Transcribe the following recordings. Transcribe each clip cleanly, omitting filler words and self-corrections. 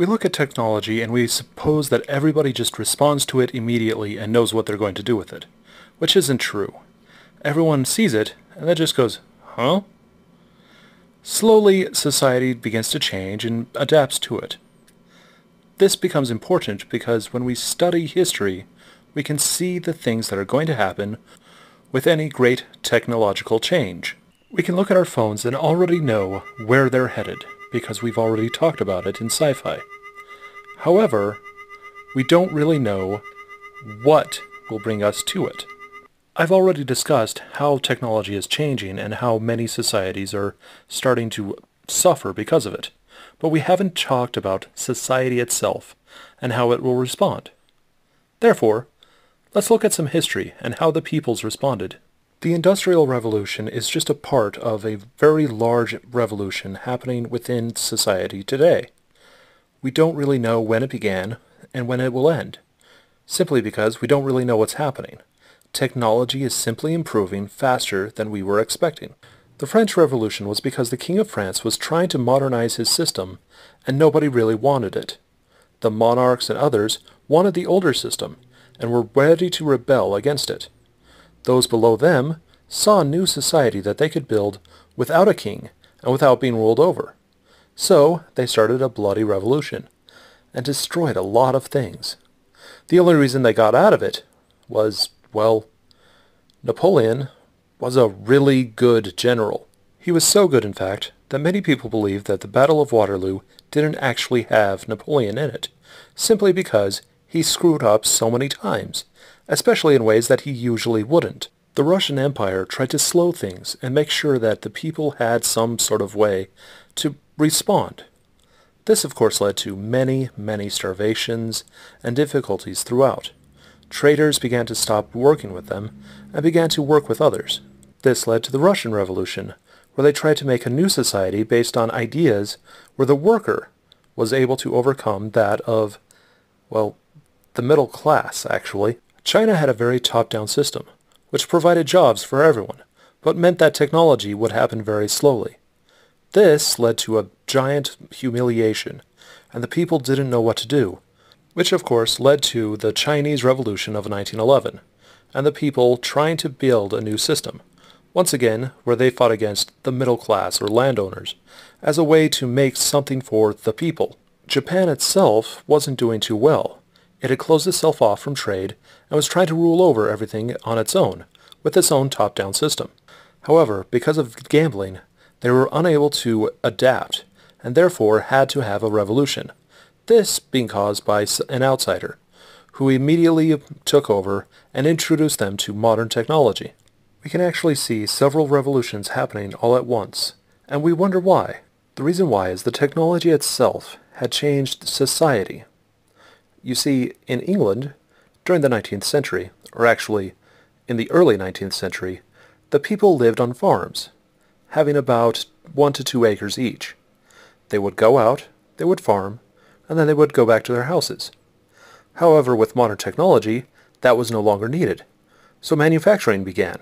We look at technology and we suppose that everybody just responds to it immediately and knows what they're going to do with it, which isn't true. Everyone sees it and then just goes, huh? Slowly, society begins to change and adapts to it. This becomes important because when we study history, we can see the things that are going to happen with any great technological change. We can look at our phones and already know where they're headed because we've already talked about it in sci-fi. However, we don't really know what will bring us to it. I've already discussed how technology is changing and how many societies are starting to suffer because of it, but we haven't talked about society itself and how it will respond. Therefore, let's look at some history and how the peoples responded. The Industrial Revolution is just a part of a very large revolution happening within society today. We don't really know when it began and when it will end, simply because we don't really know what's happening. Technology is simply improving faster than we were expecting. The French Revolution was because the King of France was trying to modernize his system, and nobody really wanted it. The monarchs and others wanted the older system, and were ready to rebel against it. Those below them saw a new society that they could build without a king and without being ruled over. So they started a bloody revolution and destroyed a lot of things. The only reason they got out of it was, well, Napoleon was a really good general. He was so good, in fact, that many people believe that the Battle of Waterloo didn't actually have Napoleon in it, simply because he screwed up so many times, especially in ways that he usually wouldn't. The Russian Empire tried to slow things and make sure that the people had some sort of way to respond. This, of course, led to many, many starvations and difficulties throughout. Traders began to stop working with them and began to work with others. This led to the Russian Revolution, where they tried to make a new society based on ideas where the worker was able to overcome that of, well, the middle class, actually. China had a very top-down system, which provided jobs for everyone, but meant that technology would happen very slowly. This led to a giant humiliation, and the people didn't know what to do, which of course led to the Chinese Revolution of 1911, and the people trying to build a new system, once again where they fought against the middle class or landowners, as a way to make something for the people. Japan itself wasn't doing too well. It had closed itself off from trade and was trying to rule over everything on its own, with its own top-down system. However, because of gambling, they were unable to adapt, and therefore had to have a revolution. This being caused by an outsider, who immediately took over and introduced them to modern technology. We can actually see several revolutions happening all at once, and we wonder why. The reason why is the technology itself had changed society. You see, in England, during the 19th century, or actually in the early 19th century, the people lived on farms, having about 1 to 2 acres each. They would go out, they would farm, and then they would go back to their houses. However, with modern technology, that was no longer needed, so manufacturing began.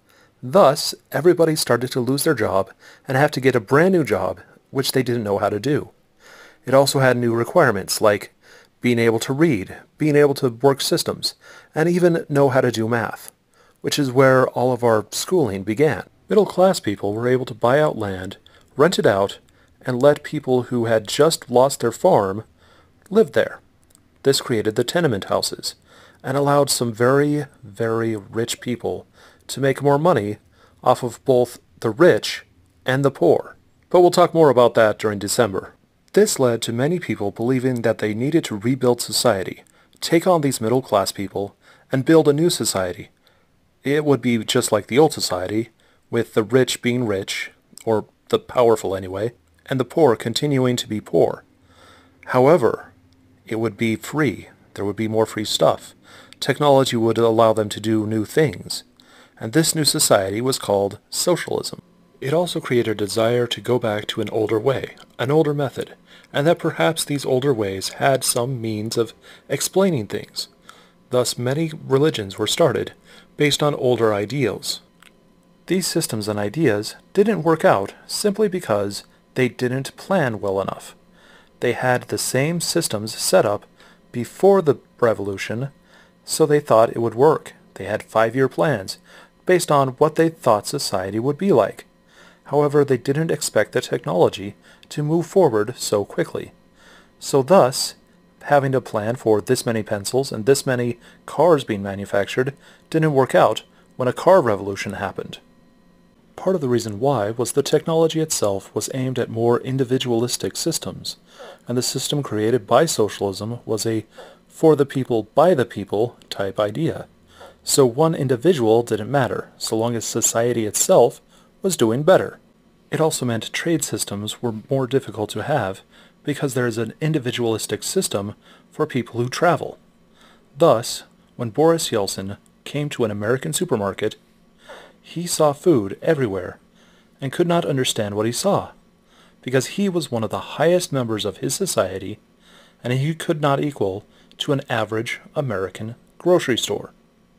Thus, everybody started to lose their job and have to get a brand new job, which they didn't know how to do. It also had new requirements like being able to read, being able to work systems, and even know how to do math, which is where all of our schooling began. Middle-class people were able to buy out land, rent it out, and let people who had just lost their farm live there. This created the tenement houses, and allowed some very, very rich people to make more money off of both the rich and the poor. But we'll talk more about that during December. This led to many people believing that they needed to rebuild society, take on these middle-class people, and build a new society. It would be just like the old society, with the rich being rich, or the powerful anyway, and the poor continuing to be poor. However, it would be free. There would be more free stuff. Technology would allow them to do new things. And this new society was called socialism. It also created a desire to go back to an older way, an older method, and that perhaps these older ways had some means of explaining things. Thus many religions were started based on older ideals. These systems and ideas didn't work out simply because they didn't plan well enough. They had the same systems set up before the revolution, so they thought it would work. They had 5-year plans based on what they thought society would be like. However, they didn't expect the technology to move forward so quickly. So thus, having to plan for this many pencils and this many cars being manufactured didn't work out when a car revolution happened. Part of the reason why was the technology itself was aimed at more individualistic systems, and the system created by socialism was a for the people by the people type idea. So one individual didn't matter, so long as society itself was doing better. It also meant trade systems were more difficult to have because there is an individualistic system for people who travel. Thus, when Boris Yeltsin came to an American supermarket, he saw food everywhere and could not understand what he saw, because he was one of the highest members of his society and he could not equal to an average American grocery store.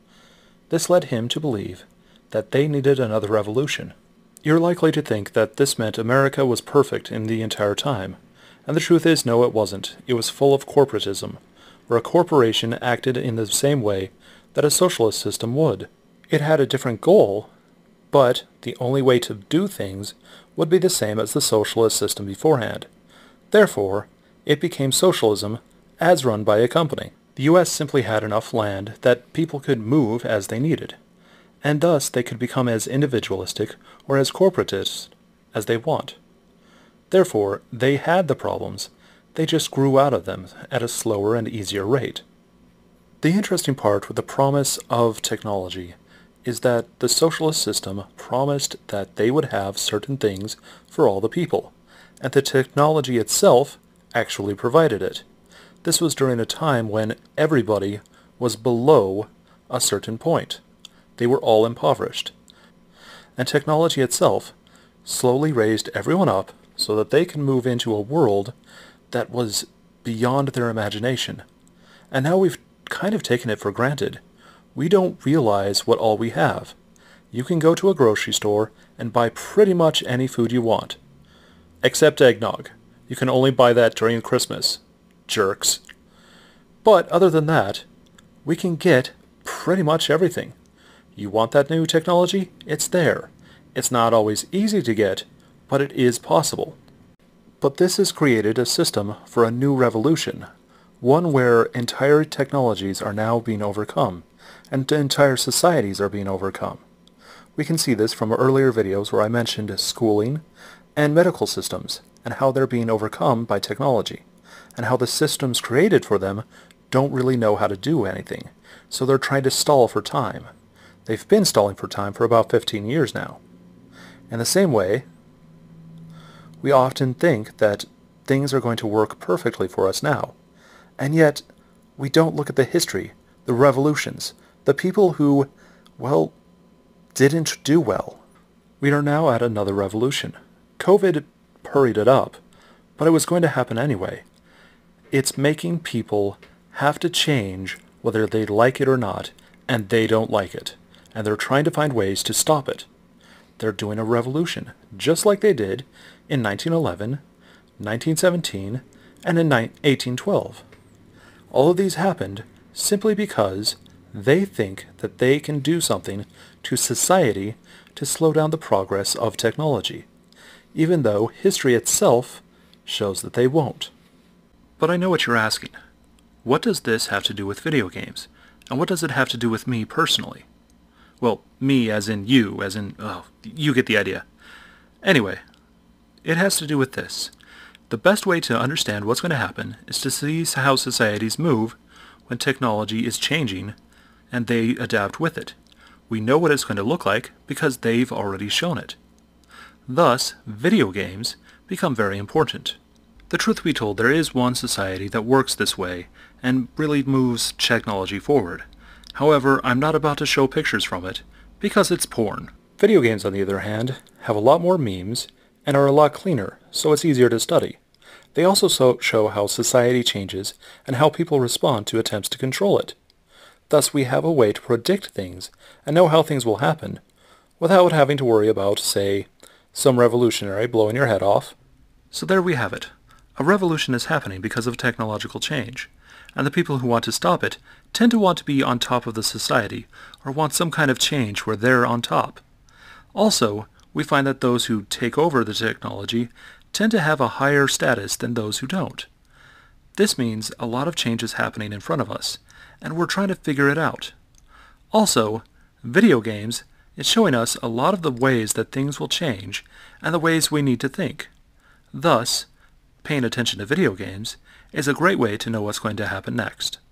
This led him to believe that they needed another revolution. You're likely to think that this meant America was perfect in the entire time, and the truth is no, it wasn't. It was full of corporatism, where a corporation acted in the same way that a socialist system would. It had a different goal, but the only way to do things would be the same as the socialist system beforehand. Therefore, it became socialism as run by a company. The U.S. simply had enough land that people could move as they needed, and thus they could become as individualistic or as corporatist as they want. Therefore, they had the problems, they just grew out of them at a slower and easier rate. The interesting part with the promise of technology is that the socialist system promised that they would have certain things for all the people, and the technology itself actually provided it. This was during a time when everybody was below a certain point. They were all impoverished. And technology itself slowly raised everyone up so that they can move into a world that was beyond their imagination. And now we've kind of taken it for granted. We don't realize what all we have. You can go to a grocery store and buy pretty much any food you want. Except eggnog. You can only buy that during Christmas. Jerks. But other than that, we can get pretty much everything. You want that new technology? It's there. It's not always easy to get, but it is possible. But this has created a system for a new revolution, one where entire technologies are now being overcome, and entire societies are being overcome. We can see this from earlier videos where I mentioned schooling and medical systems, and how they're being overcome by technology, and how the systems created for them don't really know how to do anything, so they're trying to stall for time. They've been stalling for time for about 15 years now. In the same way, we often think that things are going to work perfectly for us now, and yet we don't look at the history, the revolutions, the people who, well, didn't do well. We are now at another revolution. COVID hurried it up, but it was going to happen anyway. It's making people have to change whether they like it or not, and they don't like it, and they're trying to find ways to stop it. They're doing a revolution, just like they did in 1911, 1917, and in 1812. All of these happened simply because they think that they can do something to society to slow down the progress of technology, even though history itself shows that they won't. But I know what you're asking. What does this have to do with video games? And what does it have to do with me personally? Well, me as in you, as in, oh, you get the idea. Anyway, it has to do with this. The best way to understand what's going to happen is to see how societies move when technology is changing and they adapt with it. We know what it's going to look like because they've already shown it. Thus, video games become very important. The truth be told, there is one society that works this way and really moves technology forward. However, I'm not about to show pictures from it because it's porn. Video games, on the other hand, have a lot more memes and are a lot cleaner, so it's easier to study. They also show how society changes and how people respond to attempts to control it. Thus, we have a way to predict things and know how things will happen without having to worry about, say, some revolutionary blowing your head off. So there we have it. A revolution is happening because of technological change, and the people who want to stop it tend to want to be on top of the society or want some kind of change where they're on top. Also, we find that those who take over the technology tend to have a higher status than those who don't. This means a lot of change is happening in front of us, and we're trying to figure it out. Also, video games is showing us a lot of the ways that things will change and the ways we need to think. Thus, paying attention to video games is a great way to know what's going to happen next.